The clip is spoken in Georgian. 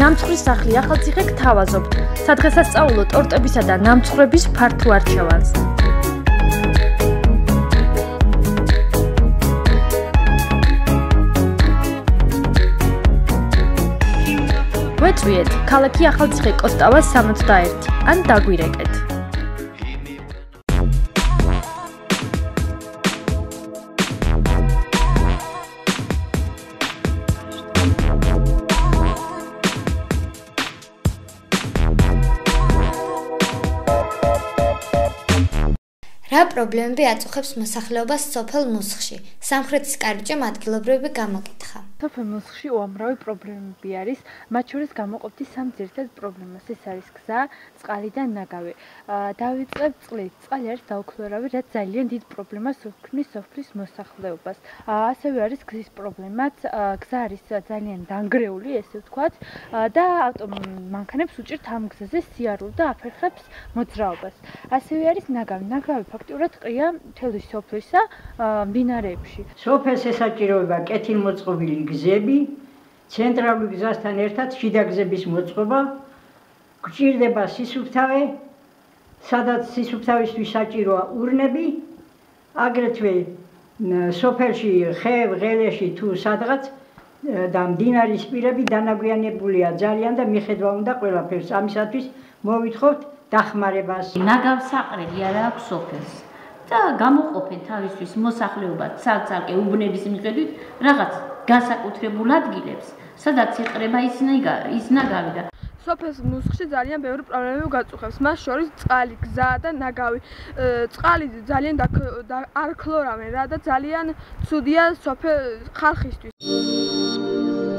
ნამცხვრის სახლი ახალციხე გთავაზობთ სადღესასწაულო ტორტებისა და ნამცხრების ფართო არჩევანს. გვეწვიეთ ქალაქი ახალციხე კოსტავა 61 ან დაგვირეკეთ. რა პრობლემები აწუხებს მოსახლეობას სოფელ მუსხში? სამხრეთის კარიბჭემ ადგილობრივები გამოკითხა. სოფელ მუსხში უამრავი პრობლემები არის, მათ შორის გამოყოფთ სამ ძირითად პრობლემას. ეს არის გზა, წყალი და ნაგავი. დავიწყებთ წყლით. წყალი არის დაუქლორავი, რაც ძალიან დიდ პრობლემას უქმნის სოფლის მოსახლეობას. ასევე არის გზის პრობლემაც. გზა არის ძალიან დანგრეული, ესე ვთქვათ, და ავტომანქანებს უჭირთ ამ გზაზე სიარულ და აფერხებს მოძრაობას. ასევე არის ნაგავი. ნაგავი ფაქტურად ყრია მთელი სოფლისა მდინარეებში. სოფელს ესაჭიროება კეთილმოწყობილი გზები, ცენტრალური გზასთან ერთად შიდა გზების მოწყობა, გვჭირდება სისუფთავე, სადაც სისუფთავისთვის საჭიროა ურნები, აგრეთვე სოფელში ღელეში თუ სადღაც და მდინარის პირები დანაგვიანებულია ძალიან და მიხედვა უნდა ყველაფერს. ამისათვის მოვითხოვთ დახმარებას. ნაგავსაყრელი არ აქვს სოფელს და გამოყოფენ თავისთვის მოსახლეობა ცალ-ცალკე უბნების მიხედვით რაღაც განსაკუთრებულ ადგილებს, სადაც იყრება ის ნაგავი და სოფლის მუსხში ძალიან ბევრი პრობლემები გაწუხებს, მას შორის წყალი, გზა და ნაგავი. წყალი ძალიან არ ქლორავენ რა და ძალიან ცუდია სოფელ ხალხისთვის.